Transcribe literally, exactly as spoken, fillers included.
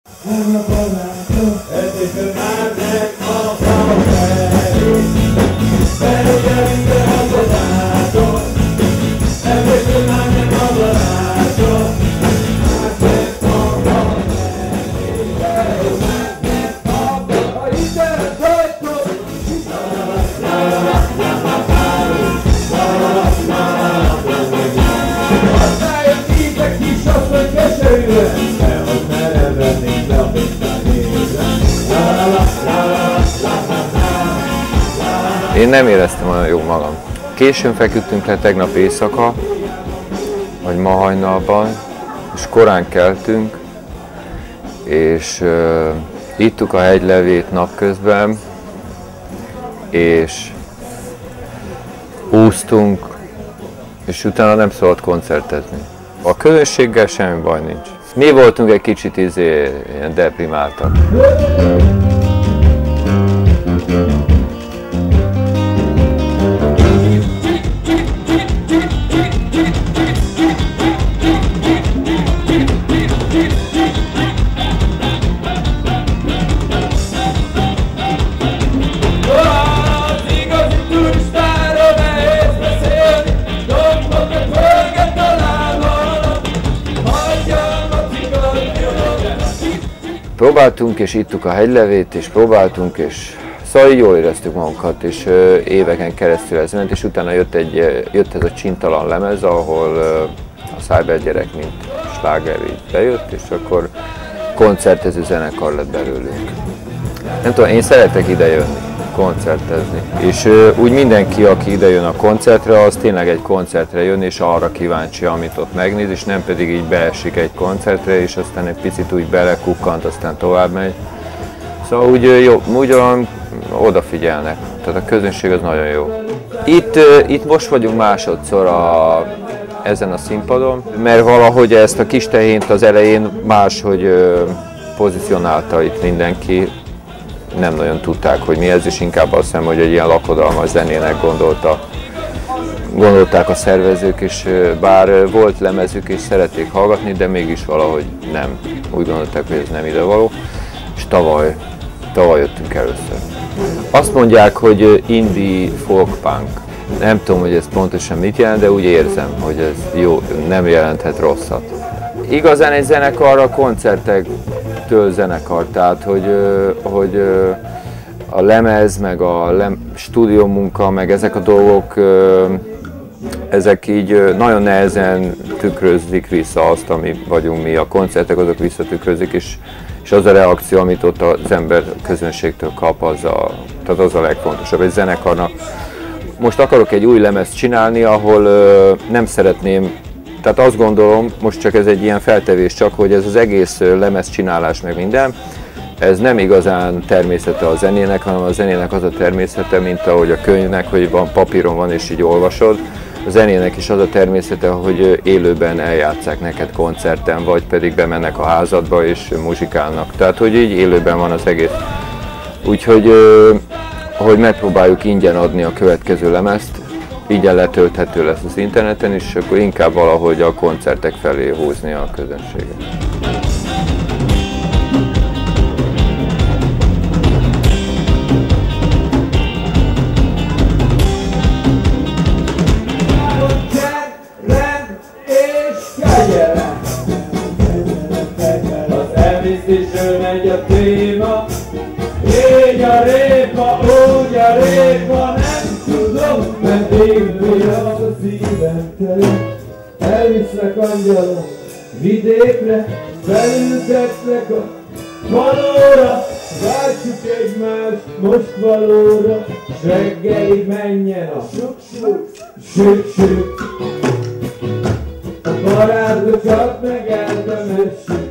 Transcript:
Én nem éreztem olyan jó magam. Későn feküdtünk le tegnap éjszaka, vagy ma hajnalban, és korán keltünk, és uh, ittuk a hegylevét napközben, és úsztunk, és utána nem szabad koncertezni. A közönséggel semmi baj nincs. Mi voltunk egy kicsit izé, ilyen deprimáltak. Próbáltunk és ittuk a hegylevét, és próbáltunk, és szóval jól éreztük magunkat, és ö, éveken keresztül ez ment, és utána jött, egy, jött ez a Csintalan lemez, ahol ö, a Cyber gyerek, mint sláger így bejött, és akkor koncertező zenekar lett belőlünk. Nem tudom, én szeretek ide jönni, koncertezni, és ö, úgy mindenki, aki ide jön a koncertre, az tényleg egy koncertre jön, és arra kíváncsi, amit ott megnéz, és nem pedig így beesik egy koncertre, és aztán egy picit úgy belekukkant, aztán tovább megy. Szóval úgy, jó, úgy olyan odafigyelnek, tehát a közönség az nagyon jó. Itt, itt most vagyunk másodszor a, ezen a színpadon, mert valahogy ezt a kis tehént az elején máshogy pozícionálta itt mindenki. Nem nagyon tudták, hogy mi ez, és inkább azt hiszem, hogy egy ilyen lakodalmas zenének gondolta, gondolták a szervezők, és bár volt lemezük és szerették hallgatni, de mégis valahogy nem. Úgy gondolták, hogy ez nem idevaló, és tavaly, tavaly jöttünk először. Azt mondják, hogy indie folk punk. Nem tudom, hogy ez pontosan mit jelent, de úgy érzem, hogy ez jó, nem jelenthet rosszat. Igazán egy zenekar a koncertektől zenekar, tehát hogy, hogy a lemez, meg a lem, stúdiómunka, meg ezek a dolgok, ezek így nagyon nehezen tükrözik vissza azt, ami vagyunk mi. A koncertek azok visszatükrözik, és, és az a reakció, amit ott az ember közönségtől kap, az a, tehát az a legfontosabb. Egy zenekarnak most akarok egy új lemezt csinálni, ahol ö, nem szeretném, tehát azt gondolom, most csak ez egy ilyen feltevés csak, hogy ez az egész lemez csinálás meg minden, ez nem igazán természete a zenének, hanem a zenének az a természete, mint ahogy a könyvnek, hogy van papíron van és így olvasod. A zenének is az a természete, hogy élőben eljátsszák neked koncerten, vagy pedig bemennek a házadba és muzsikálnak. Tehát, hogy így élőben van az egész. Úgyhogy hogy megpróbáljuk ingyen adni a következő lemezt, így letölthető lesz az interneten, és akkor inkább valahogy a koncertek felé húzni a közönséget. Megy a téma, így a répa, úgy a répa, nem tudom, mert végül a szívem terül. Elvisznek angyalok vidékre, felültetlek a valóra, váltsuk egymást most valóra, s reggelig menjen a suk-suk, sük-sük. A barátokat meg eltemessük.